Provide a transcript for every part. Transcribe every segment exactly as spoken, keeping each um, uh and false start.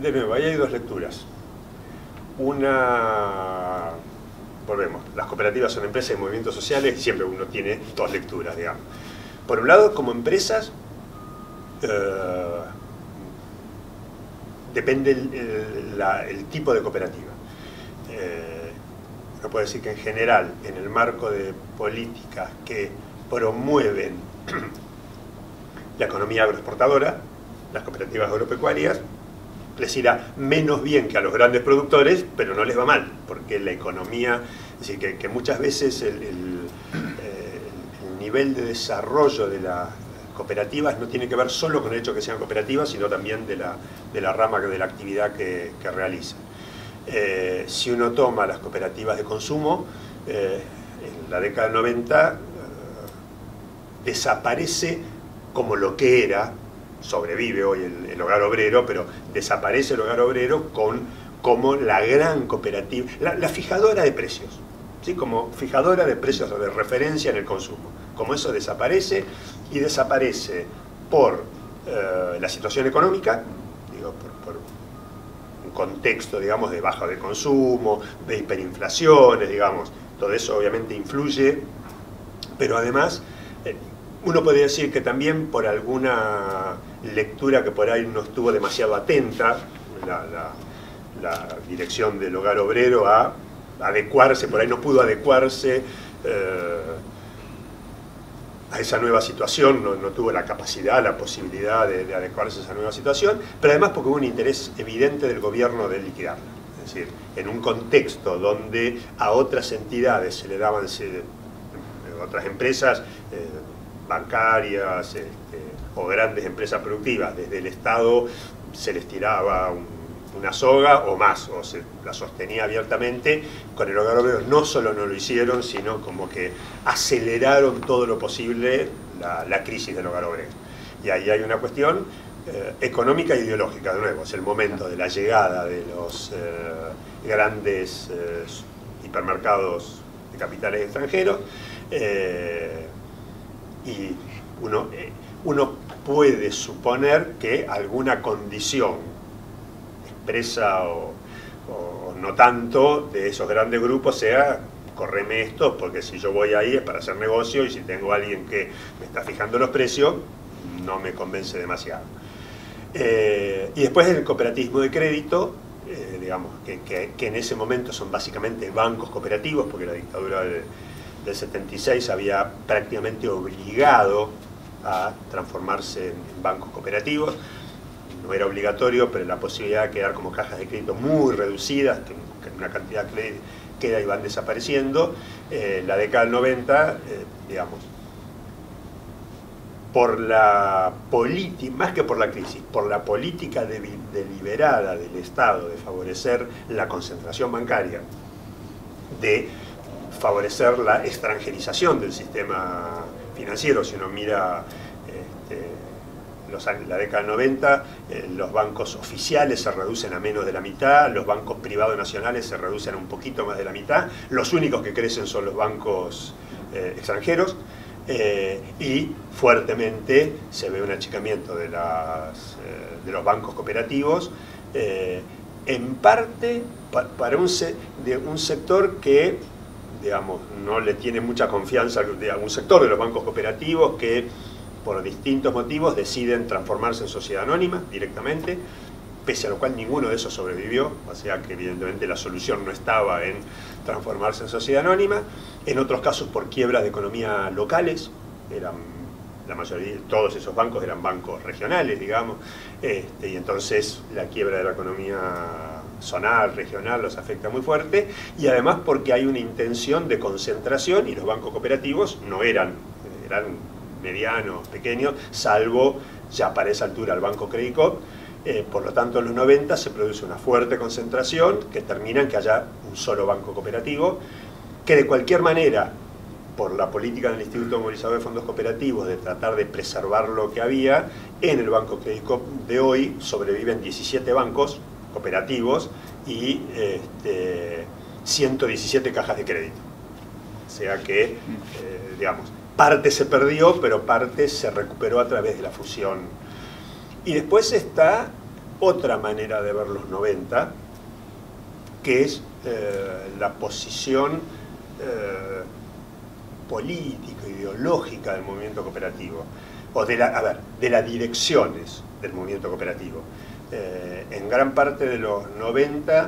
de nuevo, ahí hay dos lecturas. Una, volvemos, las cooperativas son empresas y movimientos sociales y siempre uno tiene dos lecturas, digamos. Por un lado, como empresas, eh, depende el, el, la, el tipo de cooperativa. Eh, uno puede decir que en general, en el marco de políticas que promueven la economía agroexportadora, las cooperativas agropecuarias, les irá menos bien que a los grandes productores, pero no les va mal, porque la economía, es decir, que, que muchas veces el, el, eh, el nivel de desarrollo de las cooperativas no tiene que ver solo con el hecho de que sean cooperativas, sino también de la, de la rama de la actividad que, que realizan. Eh, si uno toma las cooperativas de consumo, eh, en la década del noventa eh, desaparece como lo que era. Sobrevive hoy el, el hogar obrero, pero desaparece el hogar obrero con, como la gran cooperativa, la, la fijadora de precios, ¿sí? Como fijadora de precios o de referencia en el consumo. Como eso desaparece, y desaparece por eh, la situación económica, digo, por, por un contexto, digamos, de baja de consumo, de hiperinflaciones, digamos, todo eso obviamente influye, pero además eh, uno podría decir que también por alguna lectura que por ahí no estuvo demasiado atenta, la, la, la dirección del hogar obrero a adecuarse, por ahí no pudo adecuarse eh, a esa nueva situación, no, no tuvo la capacidad, la posibilidad de, de adecuarse a esa nueva situación, pero además porque hubo un interés evidente del gobierno de liquidarla. Es decir, en un contexto donde a otras entidades se le daban, se, otras empresas, eh, bancarias este, o grandes empresas productivas, desde el Estado se les tiraba un, una soga o más, o se la sostenía abiertamente. Con el hogar obrero no solo no lo hicieron, sino como que aceleraron todo lo posible la, la crisis del hogar obrero. Y ahí hay una cuestión eh, económica e ideológica, de nuevo, es el momento de la llegada de los eh, grandes eh, hipermercados de capitales extranjeros, eh, y uno, eh, uno puede suponer que alguna condición expresa o, o no tanto de esos grandes grupos sea: correme esto, porque si yo voy ahí es para hacer negocio, y si tengo a alguien que me está fijando los precios, no me convence demasiado. Eh, y después el cooperativismo de crédito, eh, digamos, que, que, que en ese momento son básicamente bancos cooperativos, porque la dictadura de del setenta y seis había prácticamente obligado a transformarse en bancos cooperativos. No era obligatorio, pero la posibilidad de quedar como cajas de crédito muy reducidas, que una cantidad queda y van desapareciendo. Eh, la década del noventa, eh, digamos, por la política, más que por la crisis, por la política de, deliberada del Estado de favorecer la concentración bancaria, de favorecer la extranjerización del sistema financiero. Si uno mira este, los, la década del noventa, eh, los bancos oficiales se reducen a menos de la mitad, los bancos privados nacionales se reducen a un poquito más de la mitad, los únicos que crecen son los bancos eh, extranjeros, eh, y fuertemente se ve un achicamiento de, las, eh, de los bancos cooperativos, eh, en parte pa, para un, se, de un sector que, digamos, no le tiene mucha confianza de algún sector de los bancos cooperativos, que por distintos motivos deciden transformarse en sociedad anónima directamente, pese a lo cual ninguno de esos sobrevivió, o sea que evidentemente la solución no estaba en transformarse en sociedad anónima. En otros casos por quiebras de economía locales, eran, la mayoría, todos esos bancos eran bancos regionales, digamos, este, y entonces la quiebra de la economía zonal, regional, los afecta muy fuerte, y además porque hay una intención de concentración, y los bancos cooperativos no eran, eran medianos, pequeños, salvo ya para esa altura el Banco Credit Coop. Eh, por lo tanto, en los noventa se produce una fuerte concentración que termina en que haya un solo banco cooperativo, que de cualquier manera, por la política del Instituto Movilizador de Fondos Cooperativos de tratar de preservar lo que había, en el Banco Credit Coop de hoy sobreviven diecisiete bancos cooperativos y este, ciento diecisiete cajas de crédito. O sea que, eh, digamos, parte se perdió, pero parte se recuperó a través de la fusión. Y después está otra manera de ver los noventa, que es eh, la posición eh, política, ideológica del movimiento cooperativo, o de, la, a ver, de las direcciones del movimiento cooperativo. Eh, en gran parte de los noventa,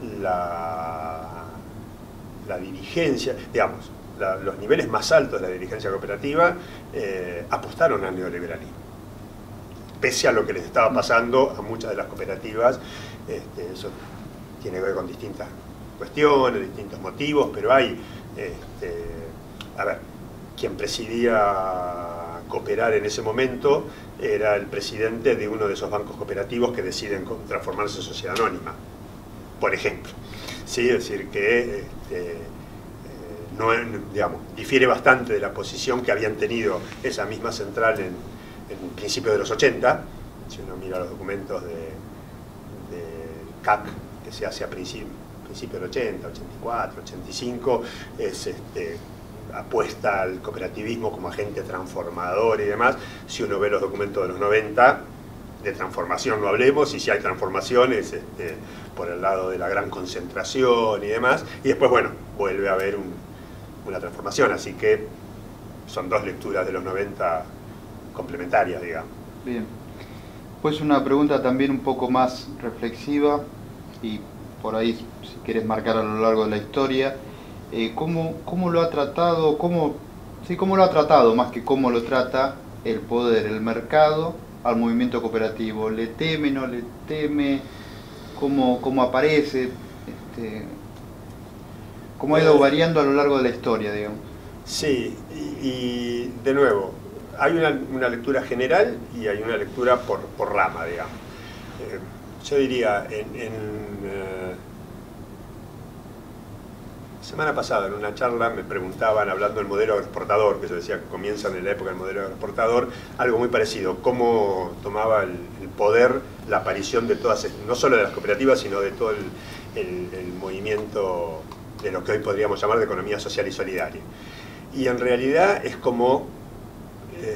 la, la dirigencia, digamos, la, los niveles más altos de la dirigencia cooperativa eh, apostaron al neoliberalismo, pese a lo que les estaba pasando a muchas de las cooperativas. Este, eso tiene que ver con distintas cuestiones, distintos motivos, pero hay, este, a ver, quien presidía Cooperar en ese momento era el presidente de uno de esos bancos cooperativos que deciden transformarse en sociedad anónima, por ejemplo. ¿Sí? Es decir, que este, eh, no, digamos, difiere bastante de la posición que habían tenido esa misma central en, en principios de los ochenta. Si uno mira los documentos de, de C A C, que se hace a principios principio del ochenta, ochenta y cuatro, ochenta y cinco, es este, apuesta al cooperativismo como agente transformador y demás. Si uno ve los documentos de los noventa, de transformación no hablemos, y si hay transformaciones este, por el lado de la gran concentración y demás, y después, bueno, vuelve a haber un, una transformación, así que son dos lecturas de los noventa complementarias, digamos. Bien, pues una pregunta también un poco más reflexiva, y por ahí si quieres marcar a lo largo de la historia, eh, ¿cómo, cómo lo ha tratado, cómo, sí, cómo lo ha tratado, más que cómo lo trata el poder, el mercado, al movimiento cooperativo? ¿Le teme, no le teme? ¿Cómo, cómo aparece? Este, ¿Cómo ha ido variando a lo largo de la historia, digamos? Sí, y, y de nuevo, hay una, una lectura general y hay una lectura por, por rama, digamos. Eh, yo diría, en, en eh, semana pasada en una charla me preguntaban, hablando del modelo agroexportador, que yo decía que comienzan en la época del modelo agroexportador, algo muy parecido, cómo tomaba el, el poder la aparición de todas, no solo de las cooperativas, sino de todo el, el, el movimiento de lo que hoy podríamos llamar de economía social y solidaria. Y en realidad es como, eh,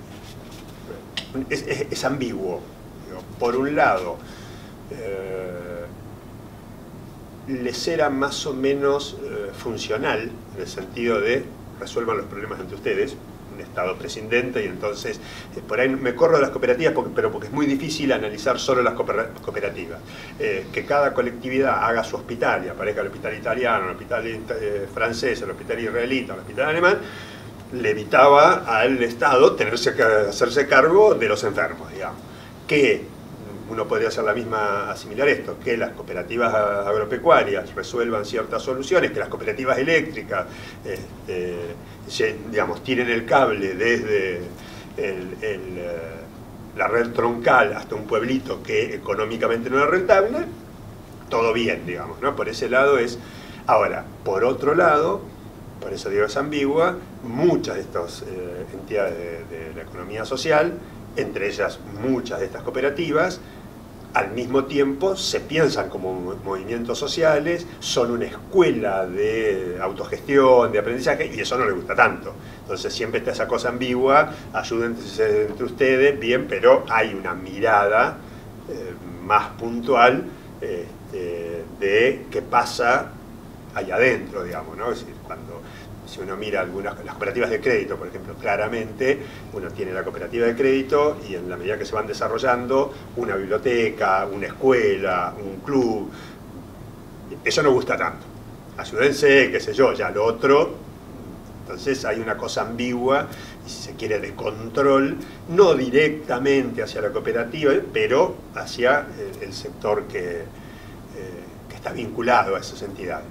es, es, es ambiguo. Digo, por un lado, eh, les era más o menos eh, funcional, en el sentido de resuelvan los problemas entre ustedes, un Estado prescindente, y entonces eh, por ahí me corro de las cooperativas, porque, pero porque es muy difícil analizar solo las cooperativas. Eh, que cada colectividad haga su hospital, y aparezca el hospital italiano, el hospital eh, francés, el hospital israelita, el hospital alemán, le evitaba al Estado tenerse que hacerse cargo de los enfermos, digamos. Que uno podría hacer la misma, asimilar esto, que las cooperativas agropecuarias resuelvan ciertas soluciones, que las cooperativas eléctricas, este, se, digamos, tiren el cable desde el, el, la red troncal hasta un pueblito que económicamente no es rentable, todo bien, digamos, ¿no? Por ese lado es... Ahora, por otro lado, por eso digo es ambigua, muchas de estas eh, entidades de, de la economía social, entre ellas muchas de estas cooperativas, al mismo tiempo se piensan como movimientos sociales, son una escuela de autogestión, de aprendizaje, y eso no les gusta tanto. Entonces siempre está esa cosa ambigua, ayúdense entre ustedes, bien, pero hay una mirada eh, más puntual este, de qué pasa allá adentro, digamos, ¿no? Es decir, cuando... Si uno mira algunas las cooperativas de crédito, por ejemplo, claramente uno tiene la cooperativa de crédito y en la medida que se van desarrollando, una biblioteca, una escuela, un club, eso no gusta tanto. Ayúdense, qué sé yo, ya lo otro. Entonces hay una cosa ambigua, y si se quiere, de control, no directamente hacia la cooperativa, pero hacia el sector que, eh, que está vinculado a esas entidades.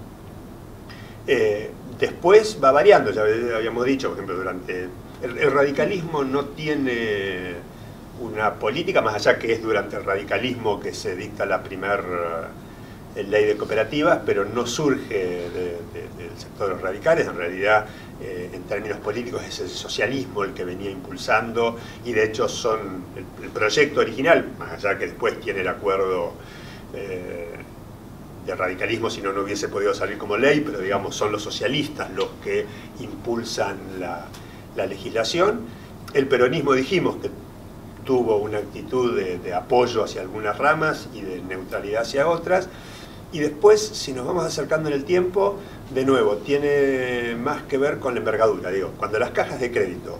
Eh, Después va variando, ya habíamos dicho, por ejemplo, durante... El, el radicalismo no tiene una política, más allá que es durante el radicalismo que se dicta la primera uh, ley de cooperativas, pero no surge de, de, del sector de los radicales. En realidad, eh, en términos políticos, es el socialismo el que venía impulsando, y de hecho son el, el proyecto original, más allá que después tiene el acuerdo... Eh, de radicalismo, si no, no hubiese podido salir como ley, pero digamos son los socialistas los que impulsan la, la legislación. El peronismo, dijimos que tuvo una actitud de, de apoyo hacia algunas ramas y de neutralidad hacia otras. Y después, si nos vamos acercando en el tiempo, de nuevo, tiene más que ver con la envergadura. Digo, cuando las cajas de crédito,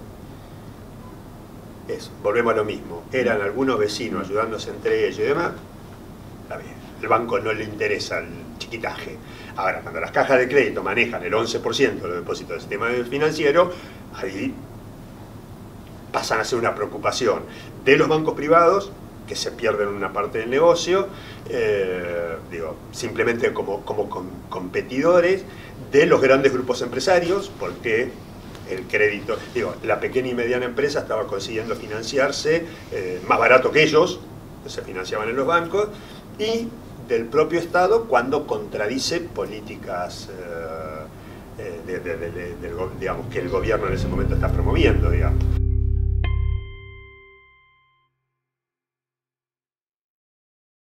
eso, volvemos a lo mismo, eran algunos vecinos ayudándose entre ellos y demás, está bien, el banco no le interesa el chiquitaje. Ahora, cuando las cajas de crédito manejan el once por ciento de los depósitos del sistema financiero, ahí pasan a ser una preocupación de los bancos privados, que se pierden una parte del negocio, eh, digo, simplemente como, como com competidores de los grandes grupos empresarios, porque el crédito, digo, la pequeña y mediana empresa estaba consiguiendo financiarse eh, más barato que ellos, se financiaban en los bancos, y del propio Estado cuando contradice políticas eh, de, de, de, de, del, digamos, que el gobierno en ese momento está promoviendo, digamos.